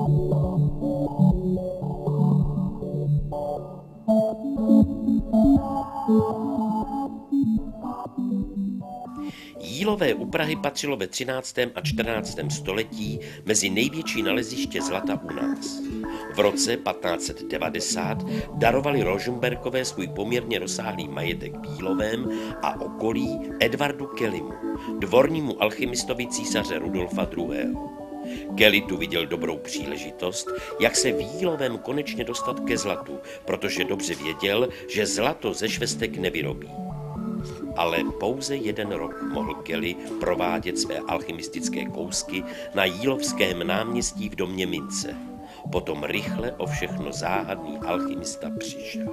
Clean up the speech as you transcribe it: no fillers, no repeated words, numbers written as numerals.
Jílové u Prahy patřilo ve 13. a 14. století mezi největší naleziště zlata u nás. V roce 1590 darovali Rožmberkové svůj poměrně rozsáhlý majetek v Jílovém a okolí Edvardu Kellymu, dvornímu alchymistovi císaře Rudolfa II. Kelly tu viděl dobrou příležitost, jak se v Jílovém konečně dostat ke zlatu, protože dobře věděl, že zlato ze švestek nevyrobí. Ale pouze 1 rok mohl Kelly provádět své alchymistické kousky na Jílovském náměstí v domě mince. Potom rychle o všechno záhadný alchymista přišel.